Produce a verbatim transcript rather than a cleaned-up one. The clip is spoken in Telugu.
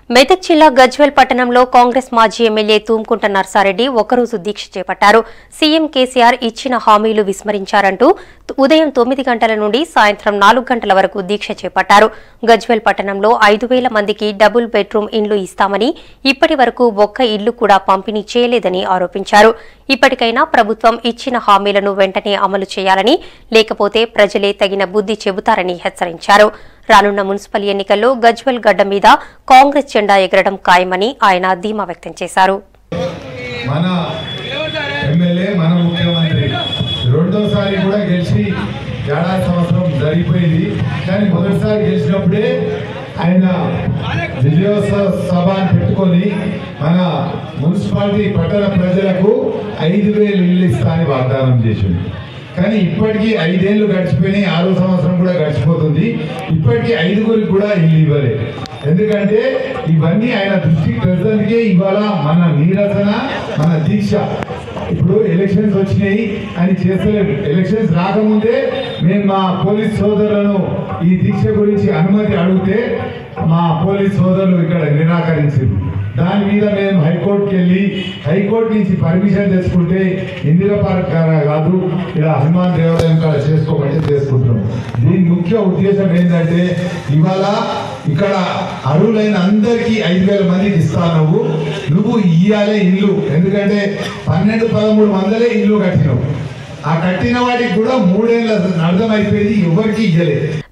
మెదక్ జిల్లా గజ్వేల్ పట్టణంలో కాంగ్రెస్ మాజీ ఎమ్మెల్యే తూంకుంట నర్సారెడ్డి ఒకరోజు దీక్ష చేపట్టారు. సీఎం కేసీఆర్ ఇచ్చిన హామీలు విస్మరించారంటూ ఉదయం తొమ్మిది గంటల నుండి సాయంత్రం నాలుగు గంటల వరకు దీక్ష చేపట్టారు. గజ్వేల్ పట్టణంలో ఐదు వేల మందికి డబుల్ బెడ్రూమ్ ఇండ్లు ఇస్తామని ఇప్పటి వరకు ఒక్క ఇల్లు కూడా పంపిణీ చేయలేదని ఆరోపించారు. ఇప్పటికైనా ప్రభుత్వం ఇచ్చిన హామీలను వెంటనే అమలు చేయాలని, లేకపోతే ప్రజలే తగిన బుద్ధి చెబుతారని హెచ్చరించారు. రానున్న మున్సిపల్ ఎన్నికల్లో గజ్వేల్ గడ్డ మీద కాంగ్రెస్ జెండా ఎగరడం ఖాయమని ఆయన ధీమా వ్యక్తం చేశారు. మన ఎమ్మెల్యే మన ముఖ్యమంత్రి రెండోసారి కూడా గెలిచి ఏడాది సంవత్సరం జరిగిపోయింది. కానీ మొదటిసారి గెలిచినప్పుడే ఆయన విజయోత్సవ సభ పెట్టుకొని మన మున్సిపాలిటీ పట్టణ ప్రజలకు ఐదు వేలు ఇల్లు ఇస్తా అని వాగ్దానం చేసింది. కానీ ఇప్పటికీ ఐదేళ్లు గడిచిపోయినాయి, ఆరో సంవత్సరం కూడా గడిచిపోతుంది. ఇప్పటికీ ఐదుగురికి కూడా ఇల్లు ఇవ్వలేదు. ఎందుకంటే ఇవన్నీ ఆయన దృష్టికి తెచ్చడానికే ఇవాళ మన నిరసన, మన దీక్ష. ఇప్పుడు ఎలక్షన్స్ వచ్చినాయి అని చేస్తలేదు. ఎలక్షన్స్ రాకముందే మేము మా పోలీస్ సోదరులను ఈ దీక్ష గురించి అనుమతి అడిగితే మా పోలీస్ సోదరులు ఇక్కడ నిరాకరించింది. దాని మీద మేము హైకోర్టుకి వెళ్ళి హైకోర్టు నుంచి పర్మిషన్ తెచ్చుకుంటే ఇందిరా పార్క్ కాదు, ఇలా హనుమాన్ దేవాలయం కాడ చేసుకోమంటే చేసుకుంటున్నాం. దీని ముఖ్య ఉద్దేశం ఏంటంటే ఇవాళ ఇక్కడ అర్హులైన అందరికీ ఐదు వేల మందికి ఇస్తా నువ్వు నువ్వు ఇయ్యాలే ఇల్లు. ఎందుకంటే పన్నెండు పదమూడు వందలే ఇల్లు కట్టినావు. ఆ కట్టిన వాటికి కూడా మూడేళ్ళ అర్థం అయిపోయింది, ఎవరికి ఇయ్యలేదు.